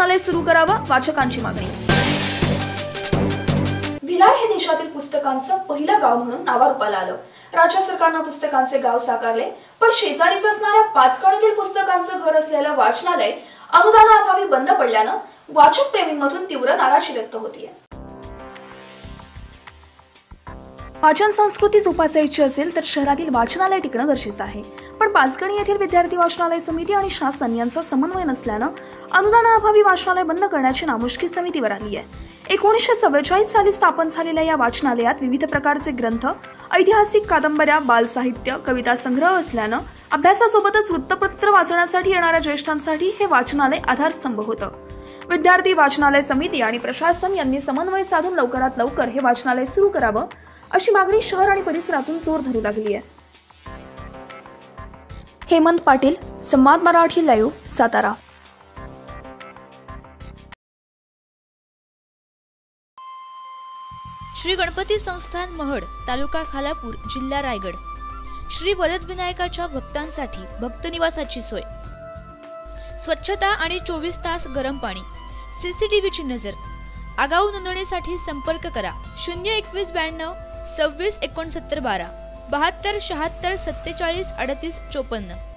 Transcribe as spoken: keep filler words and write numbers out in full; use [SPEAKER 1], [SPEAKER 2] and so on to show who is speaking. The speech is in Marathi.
[SPEAKER 1] वाचनालय सुरू करावं, वाचकांची मागणी।
[SPEAKER 2] भिलार हे देशातील पुस्तकांचं पहिलं गाव म्हणून नावारूपाला आलं। राज्य सरकारनं पुस्तकांचे गाव साकारले, पण शेजारीच असणाऱ्या पाचगणीतील पुस्तकांचं घर असलेलं वाचनालय अनुदानाअभावी बंद पडल्यानं वाचक प्रेमींमधून तीव्र नाराजी व्यक्त होतीये।
[SPEAKER 1] वाचन संस्कृती जोपासायची असेल तर शहरातील वाचनालय टिकणं गरजेचं आहे, पण पाचगणी येथील विद्यार्थी वाचनालय समिती आणि शासन यांचा समन्वय नसल्यानं अनुदानाअभावी वाचनालय बंद करण्याची नामुष्की समितीवर आली आहे। एकोणीसशे चव्वेचाळीस साली स्थापन झालेल्या या वाचनालयात विविध प्रकारचे ग्रंथ, ऐतिहासिक कादंबऱ्या, बालसाहित्य, कविता संग्रह असल्यानं अभ्यासासोबतच वृत्तपत्र वाचण्यासाठी येणाऱ्या ज्येष्ठांसाठी हे वाचनालय आधारस्तंभ होतं। विद्यार्थी वाचनालय समिती आणि प्रशासन यांनी समन्वय साधून लवकरात लवकर हे वाचनालय सुरू करावं अशी मागणी शहर आणि परिसरातून जोर धरू लागली आहे। हेमंत पाटील, संवाद मराठी लाईव्ह, सातारा।
[SPEAKER 3] श्री गणपती संस्थान महड, तालुका खालापूर, जिल्हा रायगड। श्री वरदविनायकाच्या भक्तांसाठी भक्त निवासाची सोय, स्वच्छता आणि चोवीस तास गरम पाणी, सीसीटीव्हीची नजर। आगाऊ नोंदणीसाठी संपर्क करा शून्य एकवीस ब्याण्णव सव्वीस एकोणसत्तर बारा बहात्तर शहात्तर सत्तेचाळीस अडतीस चोपन्न।